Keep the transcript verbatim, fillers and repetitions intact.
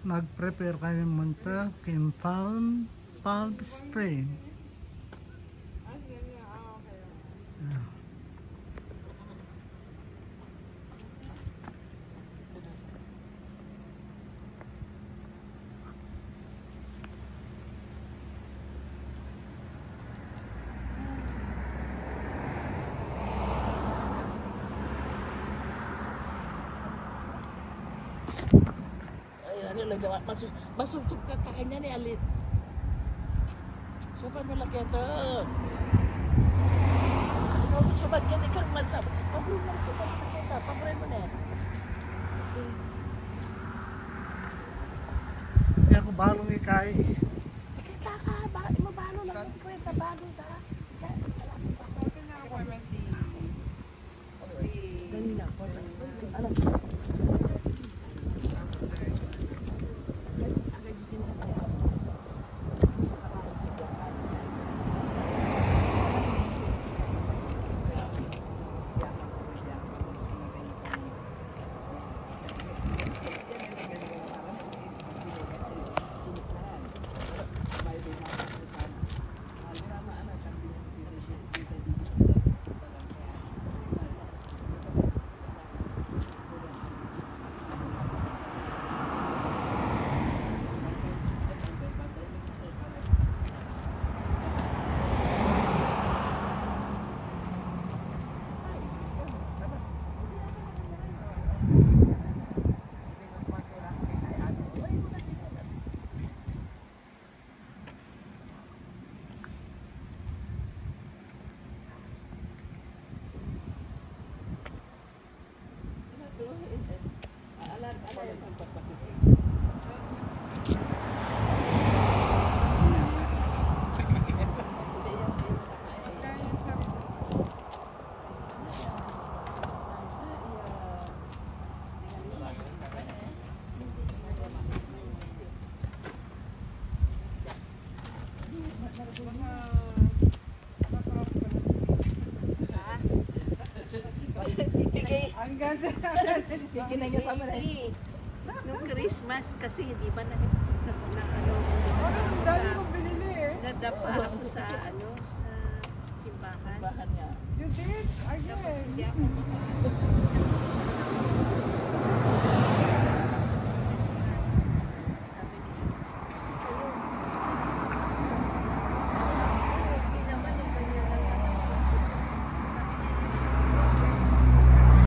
nag-prepare kami munta in Palm, Palm Spring. Yeah. Ano lang daw, masus masunsog sa takan niya ni Alit. Sopan mo laki ito. Ikaw mo sopan ka, ikaw man sa pabro lang sopan sa kita, pabro mo na. Kaya ako balong ikay. Kita ka, bakit mo balo lang ang kwenta, balo ta. Ganina, alam. Ang ganda. Kinanya pa mo na. Nung Christmas kasi di ba na, na, na ano, Ang dami kong binili eh. nadapa ako sa ano sa simbahan. Simbahan niya. You did? I Tapos did. hindi ako